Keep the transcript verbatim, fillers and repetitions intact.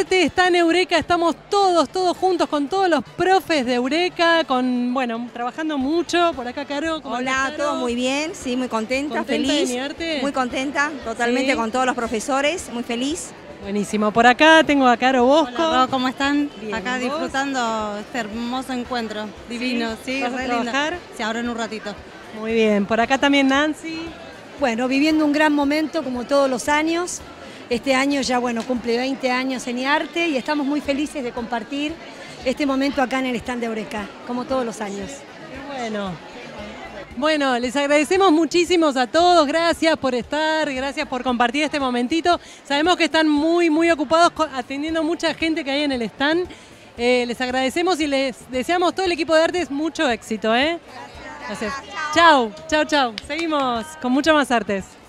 Arte está en Eureka, estamos todos, todos juntos con todos los profes de Eureka, con, bueno, trabajando mucho. Por acá, Caro. ¿Cómo Hola, estás, todo Caro? muy bien, sí, muy contenta, ¿Contenta feliz. de Niarte? Muy contenta, totalmente Sí. con todos los profesores, muy feliz. Buenísimo. Por acá tengo a Caro Bosco. Hola, Ro, ¿cómo están? Bien, Acá ¿vos? disfrutando este hermoso encuentro, divino, ¿Sí? sí, ¿Vas a re lindo. trabajar? Sí, ahora en un ratito. Muy bien. Por acá también Nancy. Bueno, viviendo un gran momento como todos los años. Este año ya, bueno, cumple veinte años en Niarte y estamos muy felices de compartir este momento acá en el stand de Eureka, como todos los años. Qué bueno. Bueno, les agradecemos muchísimo a todos, gracias por estar, gracias por compartir este momentito. Sabemos que están muy, muy ocupados co- atendiendo mucha gente que hay en el stand. Eh, les agradecemos y les deseamos todo el equipo de artes mucho éxito. ¿eh? Gracias. Chao, chao, chao. Seguimos con mucho más artes.